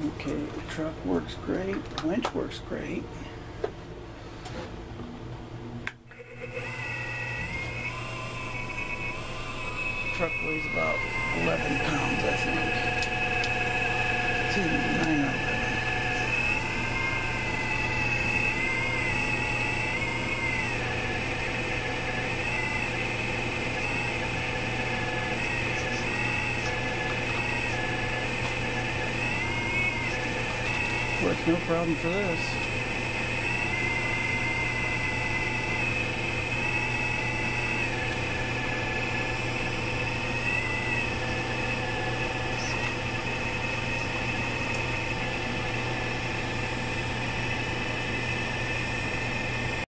Okay, the truck works great, the winch works great. Truck weighs about 11 pounds, I think. It's either 9 or 11. Of course, no problem for this.